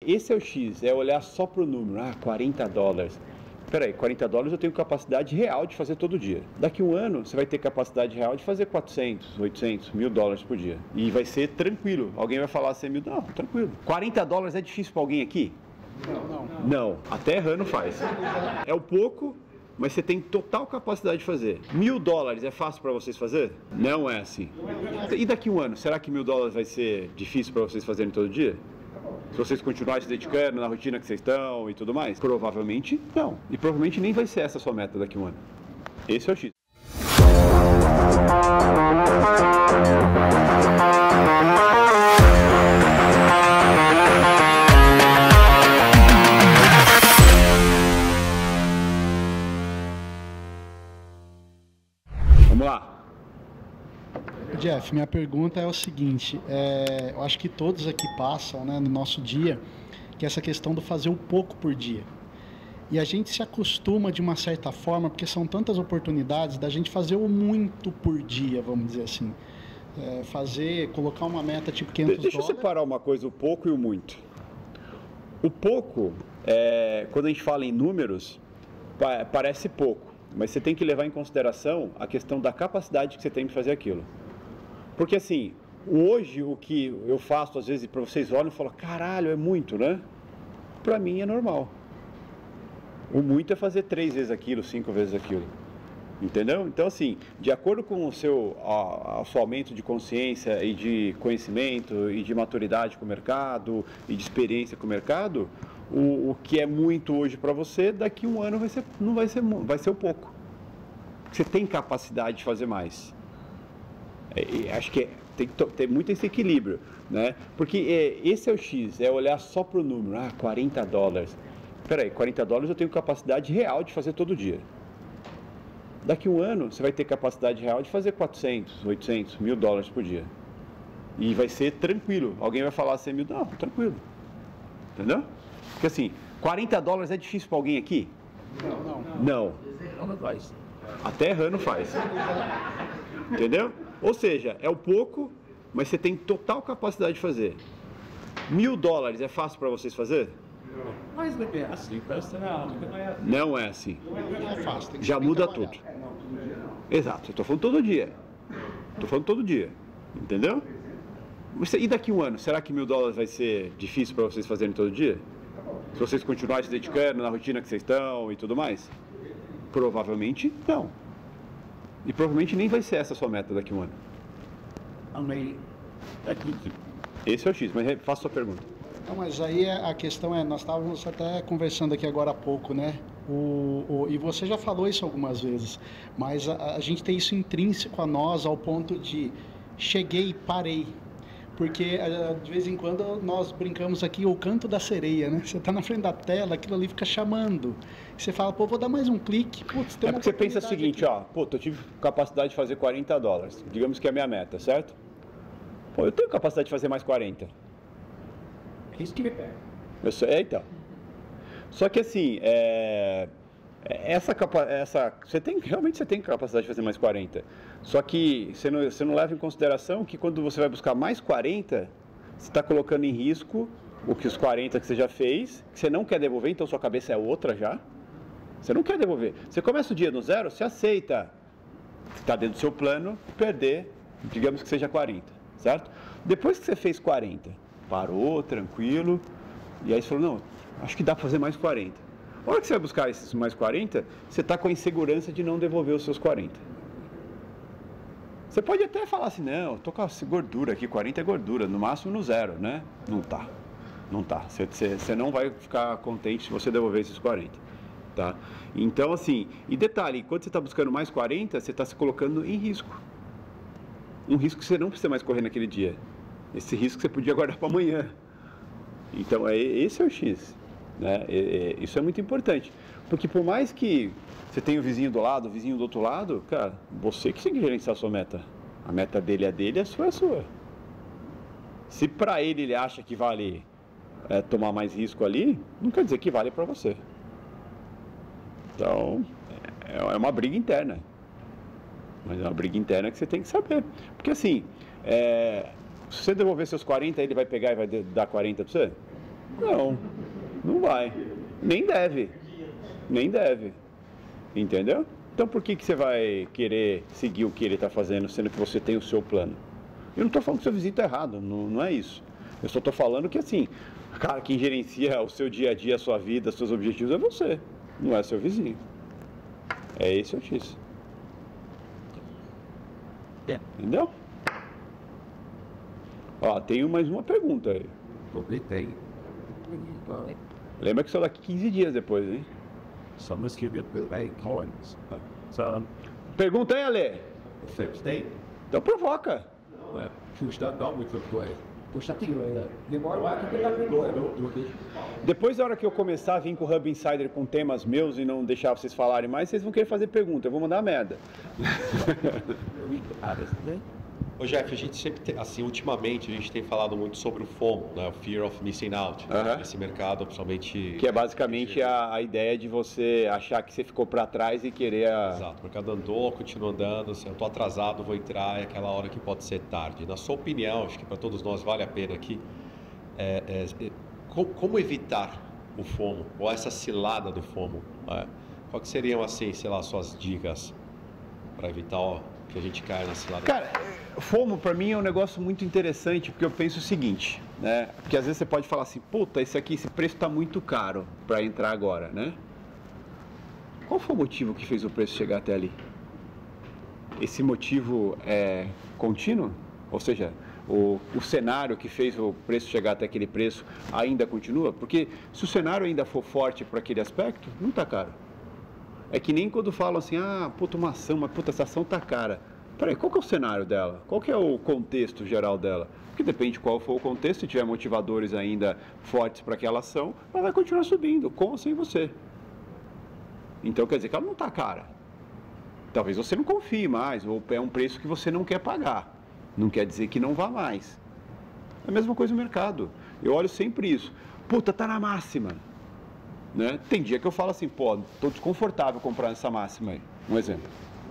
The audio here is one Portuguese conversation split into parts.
esse é o X, é olhar só para o número, $40. Peraí, $40 eu tenho capacidade real de fazer todo dia. Daqui um ano, você vai ter capacidade real de fazer 400, 800, $1.000 por dia. E vai ser tranquilo. Alguém vai falar 100 mil, não, tranquilo. $40 é difícil para alguém aqui? Não, até errando faz. É o pouco, mas você tem total capacidade de fazer. $1.000 é fácil para vocês fazer? Não é assim. E daqui um ano, será que $1.000 vai ser difícil para vocês fazerem todo dia? Se vocês continuarem se dedicando na rotina que vocês estão e tudo mais? Provavelmente não. E provavelmente nem vai ser essa a sua meta daqui a um ano. Esse é o X. Vamos lá. Jeff, minha pergunta é o seguinte, eu acho que todos aqui passam, né, no nosso dia, que é essa questão do fazer o pouco por dia. E a gente se acostuma de uma certa forma, porque são tantas oportunidades da gente fazer o muito por dia, vamos dizer assim. Colocar uma meta tipo $500. Deixa eu separar uma coisa, o pouco e o muito. O pouco, quando a gente fala em números, parece pouco, mas você tem que levar em consideração a questão da capacidade que você tem de fazer aquilo. Porque assim, hoje o que eu faço, às vezes, para vocês olham e falam, caralho, é muito, né? Para mim é normal. O muito é fazer 3 vezes aquilo, 5 vezes aquilo. Entendeu? Então, assim, de acordo com o seu aumento de consciência e de conhecimento e de maturidade com o mercado e de experiência com o mercado, o que é muito hoje para você, daqui um ano vai ser o pouco. Você tem capacidade de fazer mais. Acho que tem que ter muito esse equilíbrio, né? Porque esse é o X, é olhar só para o número, $40. Peraí, $40 eu tenho capacidade real de fazer todo dia. Daqui um ano, você vai ter capacidade real de fazer 400, 800, $1.000 por dia. E vai ser tranquilo. Alguém vai falar 100 mil, não, tranquilo. Entendeu? Porque assim, $40 é difícil para alguém aqui? Não. Até errando faz. Entendeu? Ou seja, é o pouco, mas você tem total capacidade de fazer. $1.000 é fácil para vocês fazer? Não é assim. Já muda tudo. Exato, eu estou falando todo dia. Entendeu? E daqui um ano, será que $1.000 vai ser difícil para vocês fazerem todo dia? Se vocês continuarem se dedicando na rotina que vocês estão e tudo mais? Provavelmente não. E provavelmente nem vai ser essa a sua meta daqui a um ano. Esse é o X, mas faça a sua pergunta. Não, mas aí a questão nós estávamos até conversando aqui agora há pouco, né? E você já falou isso algumas vezes, mas a gente tem isso intrínseco a nós ao ponto de cheguei, parei. Porque de vez em quando nós brincamos aqui o canto da sereia, né? Você está na frente da tela, aquilo ali fica chamando. Você fala, vou dar mais um clique. Putz, tem uma porque você pensa o seguinte, eu tive capacidade de fazer $40. Digamos que é a minha meta, certo? Eu tenho capacidade de fazer mais 40. Isso que me pega. Então. Só que assim, realmente você tem capacidade de fazer mais 40. Só que você não leva em consideração que quando você vai buscar mais 40, você está colocando em risco os 40 que você já fez, que você não quer devolver, então sua cabeça é outra já. Você não quer devolver. Você começa o dia no zero, você aceita. Está dentro do seu plano, perder, digamos que seja 40, certo? Depois que você fez 40, parou, tranquilo, e aí você falou, não, acho que dá para fazer mais 40. A hora que você vai buscar esses mais 40, você está com a insegurança de não devolver os seus 40. Você pode até falar assim, não, eu tô com essa gordura aqui, 40 é gordura, no máximo no zero, né? Não tá. Você não vai ficar contente se você devolver esses 40, tá? Então, assim, e detalhe, quando você está buscando mais 40, você está se colocando em risco. Um risco que você não precisa mais correr naquele dia. Esse risco você podia guardar para amanhã. Então, esse é o X. Né? Isso é muito importante. Porque por mais que você tenha o vizinho do lado, o vizinho do outro lado, cara, você que tem que gerenciar a sua meta. A meta dele é dele, a sua é a sua. Se para ele acha que vale tomar mais risco ali, não quer dizer que vale para você. Então, é uma briga interna. Mas é uma briga interna que você tem que saber. Porque assim, se você devolver seus 40, ele vai pegar e vai dar 40 para você? Não, não vai. Nem deve. Nem deve. Entendeu? Então por que você vai querer seguir o que ele está fazendo, sendo que você tem o seu plano? Eu não estou falando que o seu vizinho está errado, não é isso. Eu só estou falando que assim, cara, quem gerencia o seu dia a dia, a sua vida, os seus objetivos é você, não é seu vizinho. É esse o X. Entendeu? Ó, tenho mais uma pergunta aí. Lembra que só daqui 15 dias depois, hein? Pergunta aí, Ale. Então provoca. Depois da hora que eu começar a vir com o Hub Insider com temas meus e não deixar vocês falarem mais, vocês vão querer fazer pergunta. Eu vou mandar merda. Ô Jeff, a gente sempre, assim, ultimamente, a gente tem falado muito sobre o FOMO, né? O Fear of Missing Out. Esse mercado, principalmente... Que é basicamente a ideia de você achar que você ficou para trás e querer... Exato, o mercado andou, continua andando, se eu estou atrasado, vou entrar, é aquela hora que pode ser tarde. Na sua opinião, acho que para todos nós vale a pena aqui, como evitar o FOMO, ou essa cilada do FOMO? Qual que seriam, assim, sei lá, suas dicas para evitar que a gente caia na cilada? Cara, FOMO para mim é um negócio muito interessante, porque eu penso o seguinte, né? Porque às vezes você pode falar assim, puta, esse preço está muito caro para entrar agora, né? Qual foi o motivo que fez o preço chegar até ali? Esse motivo é contínuo? Ou seja, o cenário que fez o preço chegar até aquele preço ainda continua? Porque se o cenário ainda for forte para aquele aspecto, não está caro. É que nem quando falam assim, puta, uma ação, mas puta, essa ação tá cara. Peraí, qual que é o cenário dela? Qual que é o contexto geral dela? Porque depende de qual for o contexto, se tiver motivadores ainda fortes para aquela ação, ela vai continuar subindo, com ou sem você. Então quer dizer que ela não está cara. Talvez você não confie mais, ou é um preço que você não quer pagar. Não quer dizer que não vá mais. É a mesma coisa no mercado. Eu olho sempre isso. Puta, tá na máxima. Né? Tem dia que eu falo assim, pô, tô desconfortável comprar essa máxima aí. Um exemplo.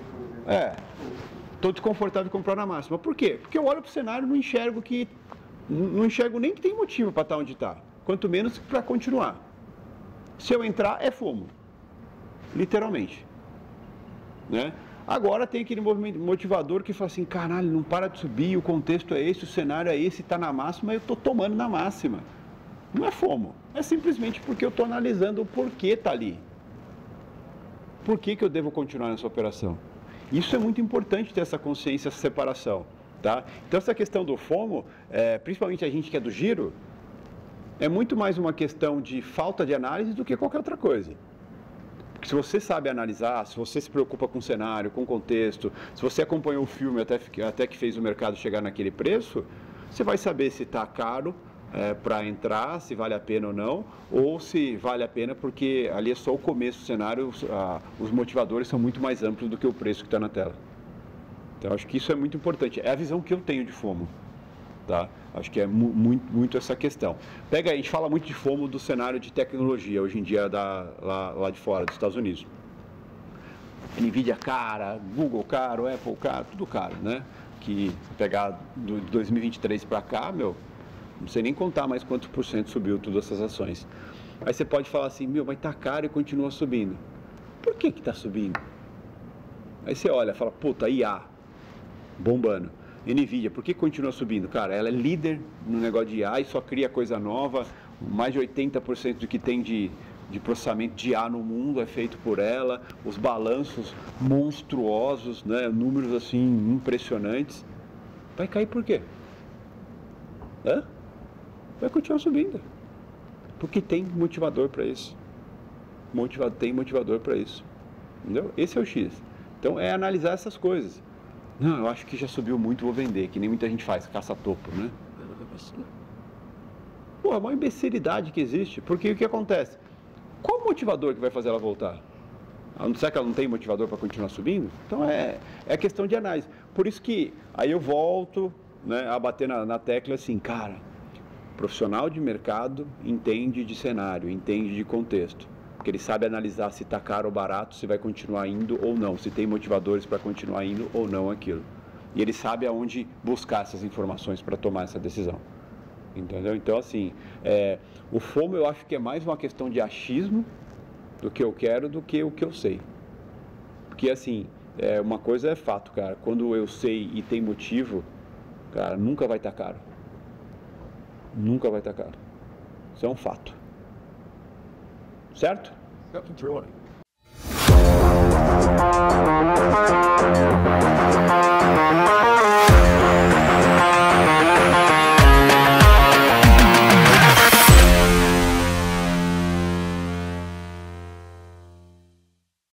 Tô desconfortável comprar na máxima. Por quê? Porque eu olho pro cenário e não enxergo nem que tem motivo para estar onde está. Quanto menos para continuar. Se eu entrar, é FOMO. Literalmente. Né? Agora tem aquele motivador que fala assim, caralho, não para de subir, o contexto é esse, o cenário é esse, está na máxima, eu estou tomando na máxima. Não é FOMO, é simplesmente porque eu estou analisando o porquê está ali. Por que eu devo continuar nessa operação? Isso é muito importante ter essa consciência, essa separação. Tá? Então essa questão do FOMO, principalmente a gente que é do giro, é muito mais uma questão de falta de análise do que qualquer outra coisa. Porque se você sabe analisar, se você se preocupa com o cenário, com o contexto, se você acompanhou o filme até que fez o mercado chegar naquele preço, você vai saber se está caro para entrar, se vale a pena ou se vale a pena porque ali é só o começo do cenário, os motivadores são muito mais amplos do que o preço que está na tela. Então acho que isso é muito importante, é a visão que eu tenho de FOMO. Tá? Acho que é muito essa questão. Pega aí, a gente fala muito de FOMO do cenário de tecnologia, hoje em dia lá de fora, dos Estados Unidos. Nvidia cara, Google caro, Apple caro, tudo caro, né? Que pegar de 2023 para cá, não sei nem contar mais quanto por cento subiu todas essas ações. Aí você pode falar assim, mas tá caro e continua subindo. Por que tá subindo? Aí você olha e fala, puta, IA, bombando. Nvidia, por que continua subindo? Cara, ela é líder no negócio de IA e só cria coisa nova. Mais de 80% do que tem de processamento de IA no mundo é feito por ela. Os balanços monstruosos, né? Números assim impressionantes. Vai cair por quê? Vai continuar subindo. Porque tem motivador para isso. Tem motivador para isso. Entendeu? Esse é o X. Então é analisar essas coisas. Não, eu acho que já subiu muito, vou vender, que nem muita gente faz, caça-topo, né? Pô, é uma imbecilidade que existe, porque o que acontece? Qual o motivador que vai fazer ela voltar? Será que ela não tem motivador para continuar subindo? Então é questão de análise. Por isso que aí eu volto, né, a bater na tecla assim, cara, profissional de mercado entende de cenário, entende de contexto. Porque ele sabe analisar se está caro ou barato, se vai continuar indo ou não, se tem motivadores para continuar indo ou não aquilo. E ele sabe aonde buscar essas informações para tomar essa decisão. Entendeu? Então, assim, o FOMO eu acho que é mais uma questão de achismo do que eu quero do que o que eu sei. Porque, assim, uma coisa é fato, cara. Quando eu sei e tem motivo, cara, nunca vai estar caro. Nunca vai estar caro. Isso é um fato. Certo? Yep,